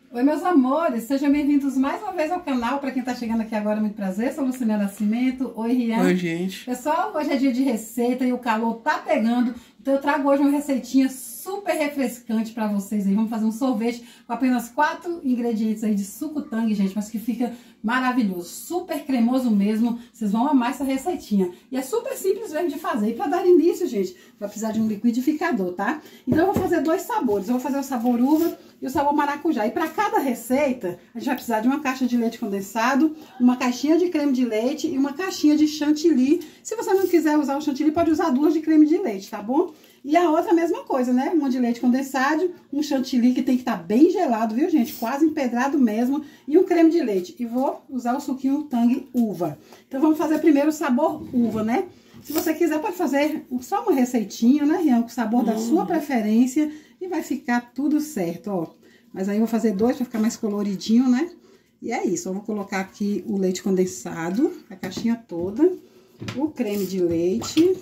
Oi, meus amores, sejam bem-vindos mais uma vez ao canal. Para quem tá chegando aqui agora, muito prazer, sou Luciana Nascimento. Oi, Rian. Oi, gente. Pessoal, hoje é dia de receita e o calor tá pegando, então eu trago hoje uma receitinha super refrescante para vocês aí. Vamos fazer um sorvete com apenas 4 ingredientes aí de suco Tang, gente, mas que fica maravilhoso, super cremoso mesmo. Vocês vão amar essa receitinha. E é super simples mesmo de fazer. E para dar início, gente, vai precisar de um liquidificador, tá? Então eu vou fazer 2 sabores. Eu vou fazer o sabor uva e o sabor maracujá. E para cada receita, a gente vai precisar de uma caixa de leite condensado, uma caixinha de creme de leite e uma caixinha de chantilly. Se você não quiser usar o chantilly, pode usar 2 de creme de leite, tá bom? E a outra, a mesma coisa, né? Uma de leite condensado, um chantilly que tem que estar bem gelado, viu, gente? Quase empedrado mesmo. E um creme de leite. E vou usar o suquinho Tang uva. Então, vamos fazer primeiro o sabor uva, né? Se você quiser, pode fazer só uma receitinha, né, Rian? Com o sabor da sua preferência. E vai ficar tudo certo, ó. Mas aí eu vou fazer 2 para ficar mais coloridinho, né? E é isso. Eu vou colocar aqui o leite condensado, a caixinha toda. O creme de leite.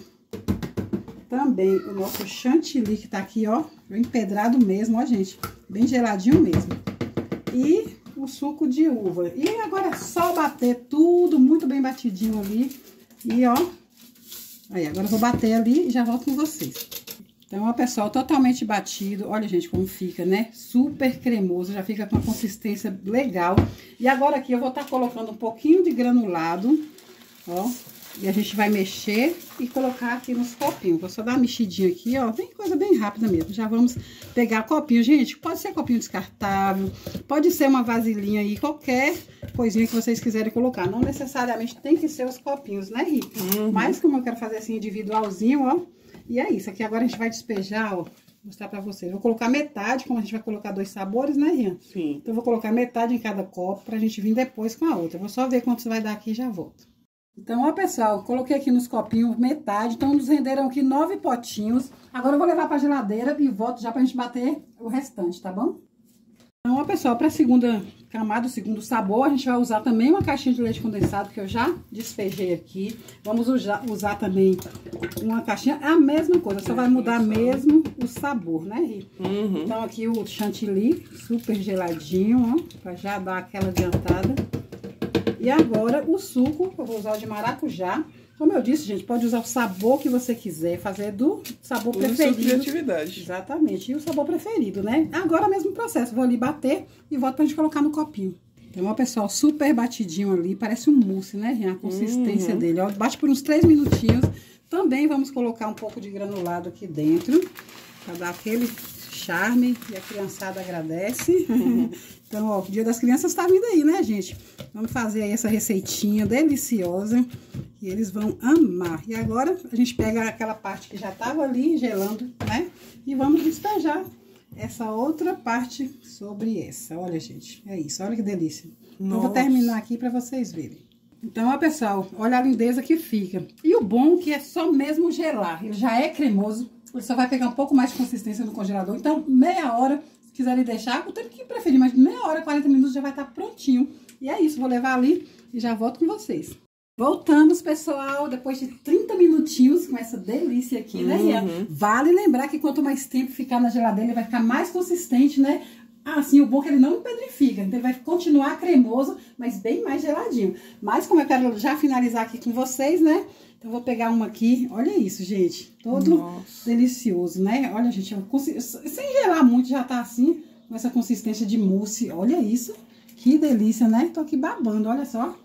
Também o nosso chantilly que tá aqui, ó, empedrado mesmo, ó, gente, bem geladinho mesmo. E o suco de uva. E agora é só bater tudo muito bem batidinho ali. E, ó, aí, agora eu vou bater ali e já volto com vocês. Então, ó, pessoal, totalmente batido. Olha, gente, como fica, né? Super cremoso, já fica com uma consistência legal. E agora aqui eu vou estar colocando um pouquinho de granulado, ó. E a gente vai mexer e colocar aqui nos copinhos. Vou só dar uma mexidinha aqui, ó. Bem coisa bem rápida mesmo. Já vamos pegar copinho. Gente, pode ser copinho descartável, pode ser uma vasilhinha aí, qualquer coisinha que vocês quiserem colocar. Não necessariamente tem que ser os copinhos, né, Rick? Mas como eu quero fazer assim individualzinho, ó. E é isso. Aqui agora a gente vai despejar, ó. Vou mostrar pra vocês. Vou colocar metade, como a gente vai colocar 2 sabores, né, Rian? Sim. Então eu vou colocar metade em cada copo pra gente vir depois com a outra. Eu vou só ver quanto vai dar aqui e já volto. Então, ó, pessoal, coloquei aqui nos copinhos metade, então nos renderam aqui 9 potinhos. Agora eu vou levar pra geladeira e volto já pra gente bater o restante, tá bom? Então, ó, pessoal, pra segunda camada, o segundo sabor, a gente vai usar também uma caixinha de leite condensado, que eu já despejei aqui. Vamos usar também uma caixinha, é a mesma coisa, só vai mudar mesmo o sabor, né, Rita? Então, aqui o chantilly, super geladinho, ó, pra já dar aquela adiantada. E agora, o suco, eu vou usar o de maracujá. Como eu disse, gente, pode usar o sabor que você quiser, fazer do sabor preferido. Sua criatividade. Exatamente, e o sabor preferido, né? Agora, mesmo processo, vou ali bater e volto pra gente colocar no copinho. Então, ó, pessoal, super batidinho ali, parece um mousse, né? A consistência dele, ó, bate por uns 3 minutinhos. Também vamos colocar um pouco de granulado aqui dentro, pra dar aquele charme e a criançada agradece. Então, ó, o Dia das Crianças tá vindo aí, né, gente? Vamos fazer aí essa receitinha deliciosa que eles vão amar. E agora a gente pega aquela parte que já tava ali gelando, né? E vamos despejar essa outra parte sobre essa. Olha, gente, é isso. Olha que delícia. Então, eu vou terminar aqui pra vocês verem. Então, ó, pessoal, olha a lindeza que fica. E o bom que é só mesmo gelar. Ele já é cremoso. Ele só vai pegar um pouco mais de consistência no congelador. Então, meia hora, se quiserem deixar, o tempo que preferir, mas meia hora, 40 minutos já vai estar prontinho. E é isso, vou levar ali e já volto com vocês. Voltamos, pessoal, depois de 30 minutinhos com essa delícia aqui, né, Rian? Vale lembrar que quanto mais tempo ficar na geladeira, ele vai ficar mais consistente, né? Assim, o bom é que ele não empedrifica, então ele vai continuar cremoso, mas bem mais geladinho. Mas como eu quero já finalizar aqui com vocês, né? Então, eu vou pegar uma aqui. Olha isso, gente. Todo delicioso, né? Olha, gente, sem gelar muito, já tá assim, com essa consistência de mousse. Olha isso. Que delícia, né? Tô aqui babando, olha só.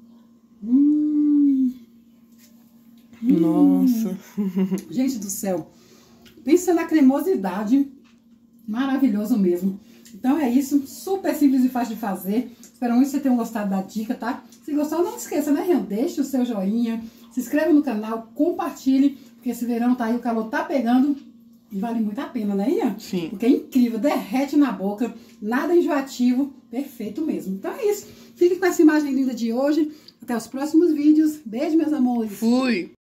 Nossa. Gente do céu. Pensa na cremosidade. Maravilhoso mesmo. Então é isso, super simples e fácil de fazer. Espero muito que vocês tenham gostado da dica, tá? Se gostou, não esqueça, né, Rian? Deixe o seu joinha, se inscreva no canal, compartilhe, porque esse verão tá aí, o calor tá pegando e vale muito a pena, né, Rian? Sim. Porque é incrível, derrete na boca, nada enjoativo, perfeito mesmo. Então é isso, fique com essa imagem linda de hoje, até os próximos vídeos. Beijo, meus amores. Fui!